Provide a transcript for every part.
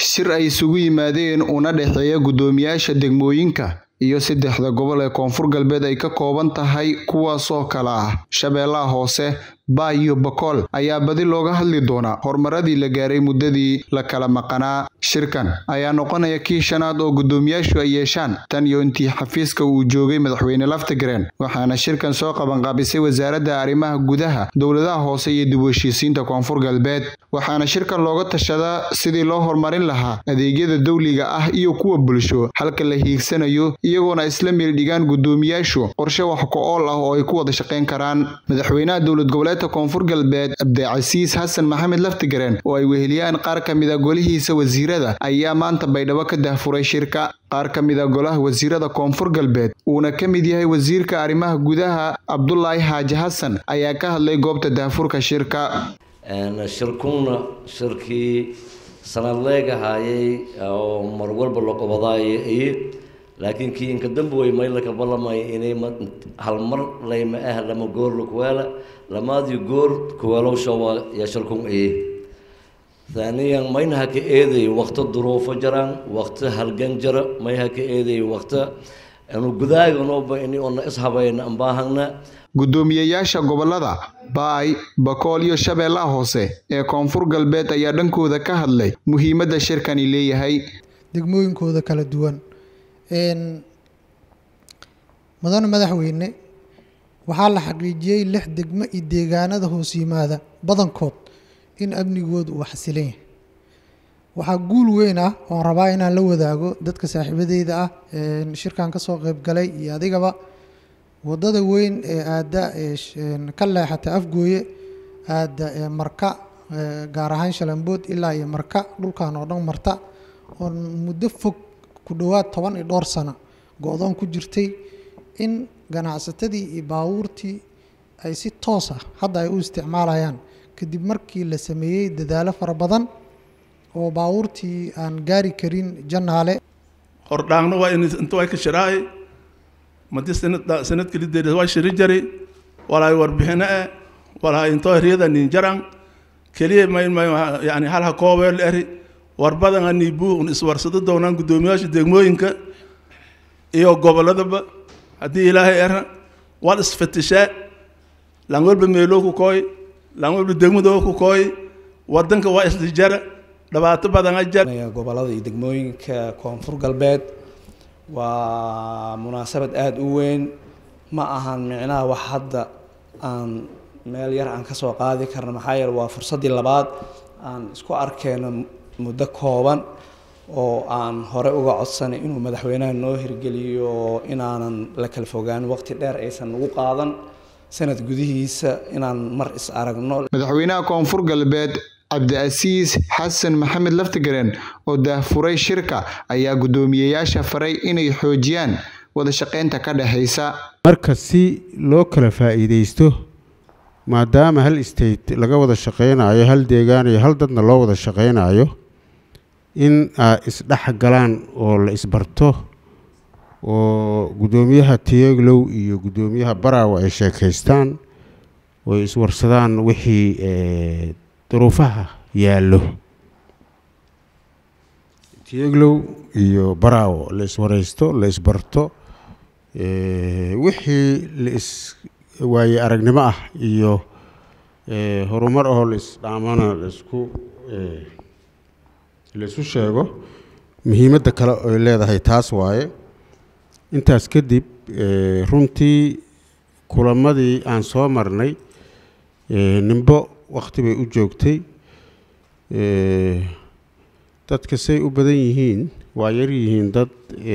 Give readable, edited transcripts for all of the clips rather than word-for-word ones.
shir ay isugu yimaadeen una dhexeeya gudoomiyaasha degmooyinka iyo saddexda gobol ee Koonfur Galbeed ay ka kooban tahay kuwaas oo kala ah Shabeellaha Hoose, Baay iyo Bakool ayaa badi looga hadli doona horumaradii la gaaray muddadii la kala maqnaa. Shirkan ayaa noqonaya kii shanaad oo gudoomiyaashu ay yeeshaan tan iyo intii xafiiska uu joogay madaxweyne Laftagreen, waxaana shirkan soo qaban qaabisay wasaaradda arrimaha gudaha, dowladaha hoose iyo dib u heshiisiinta Koonfur Galbeed. Waxaana shirkan looga tashadaa sidii loo horumarin lahaa adeegyada dawliga ah iyo kuwa bulsho halka la hiigsanayo, iyagoona isla meel dhigaan gudoomiyaashu qorshe wax ku ool ah oo ay ku wada shaqeyn karaan. Madaxweynaha dowlad goboleedka Koonfur Galbeed Cabdicasiis Xasan Maxamed Laftagreen oo ay weheliyaan qaar ka mid ah golihiisa wasiirada ayaa maanta Baydhabo ka daahfuray shirka. Qaar ka mid ah golaha wasiirada Koonfur Galbeed uuna ka mid yahay wasiirka arrimaha gudaha Abdullaahi Xaaji Xasan ayaa ka hadlay goobta daahfurka shirka. shirkuna shirkii sanadleega hayay oo mar walba la qabadaayay laakiin kii inka dambe way meel ka balamay inay hal mar leeyma lama goor kuwala lamaadi goor kuwalo shawa ya shirkun ثانيا ما ينها كأيدي وقت الظروف جران وقت هالجنجرة ما ينها كأيدي وقت إنه جذاي ونوبة إني أنا إصحابين أمباهنا gudoomiyayaasha gobolada Baay, Bakool iyo Shabeellaha Hoose ee Koonfur Galbeed ayaa dhankooda ka hadlay muhiimadda shirkani leeyahay degmooyinkooda kala duwan. Madaxweyne madaxweyne waxaa la xaqiijiyay 6 degmo iyo deegaanada hoos yimaada badankood in amnigoodu uu xasilan yahay. Waxaa guul weyn ah oo rabaa inaan la wadaago dadka saaxiibadeyda ah shirkan ka soo qayb galay iyo adigaba wadada weyn ee aada ka leexata Afgooye aada Marka gaar ahaan Shalambood ilaa iyo Marka dhulkan oo dhan marta oo muddo fog ku dhawaad 10 iyo dhowr sano go'doon ku jirtay in ganacsatadii iyo baabuurtii ay si toos ah hadda ay u isticmaalayaan kadib markii la sameeyay dadaalo fara badan oo baabuurtii aan gaari karin Janaale hordhaangna waa inta way ka shiraay madis sanad kali deeday waa shiri jari walaay warbixina walaay inta riyada nin jaran kaliya ma yani hal ha koobeel eri warbadan ani buu iswarsado doonaan gudoomiyaasha degmooyinka iyo goboladaba hadii Ilaahay era wal isfatishaa lan walba meelo ku kooy lan walba degmada ku kooy wadanka waa isjara dhawaato badan ajar gobolada iyo degmooyinka Koonfur Galbeed waa munaasabad aad u weyn ma ahan micnaha wax hadda aan meel yar aan ka soo qaadi karno maxaa yeelay waa fursadii labaad aan isku arkeyno muddo kooban oo aan hore uga codsanay inuu madaxweynaha noo hirgeliyo inaanan la kala fogaan waqti dheer aysan ugu qaadan sanad gudihiisa inaan mar is aragno. Madaxweynaha Koonfur Galbeed Cabdicasiis Xasan Maxamed Laftagreen oo daahfuray shirka ayaa gudoomiyayaasha faray inay xoojiyaan wada shaqeynta ka dhaxaysa marka si loo kala faa'iideysto maadaama hal state laga wada shaqeynayo hal deegaan iyo hal dadna loo wada shaqeynayo in isdhax galaan oo la isbarto oo gudoomiyaha Tiyaglow iyo gudoomiyaha Baraawo ay sheekaystaan oo iswarsadaan wixii duruufaha yaalo Tiyaglow iyo Baraawo la iswaraysto la isbarto wixii la is waaye aragnimo ah iyo horumar oo la isdhaamana la isku sheego muhiimadda kale oo leedahay taas waaye. intaas kadib runtii kulamadii aan soo marnay nimbo waqti bay u joogtay dadka say u badan yihiin waa yar yihiin dad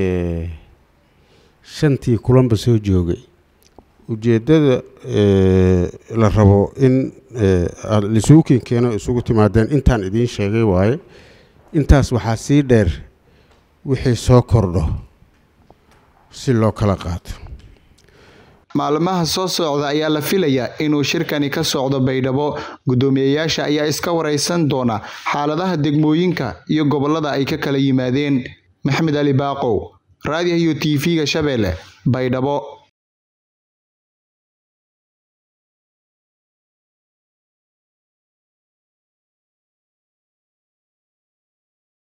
shantii kulanba soo joogay ujeedada la rabo in lisuukin keeno isugu timaadeen intaan idin sheegay waaye. intaas waxaa sii dheer wixii soo kordho si loo kala qaato. maalmaha soo socda ayaa la filayaa inuu shirkani ka socdo Baydhabo. Gudoomiyayaasha ayaa iska wareysan doona xaaladaha degmooyinka iyo gobolada ay ka kala yimaadeen. Maxamed Ali Baaqow, Radio TV-ga Shabeelle, Baydhabo.